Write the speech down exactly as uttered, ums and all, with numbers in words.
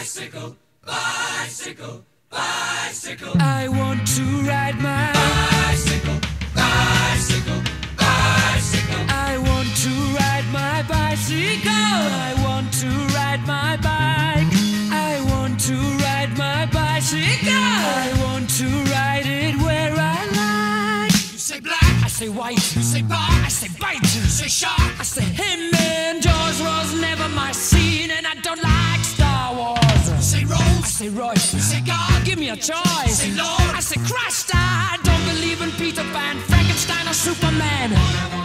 Bicycle, bicycle, bicycle. I want to ride my bicycle, bicycle, bicycle. I want to ride my bicycle. I want to ride my bike. I want to ride my bicycle. I want to ride it where I like. You say black, I say white. you say bar, I say bite. you say shark. I say him and Jaws was never my scene, and I don't like Star Wars. You say I Rose, say Royce. you say God, Give me a choice. say Lord. I say Christ. I don't believe in Peter Pan, Frankenstein, or Superman.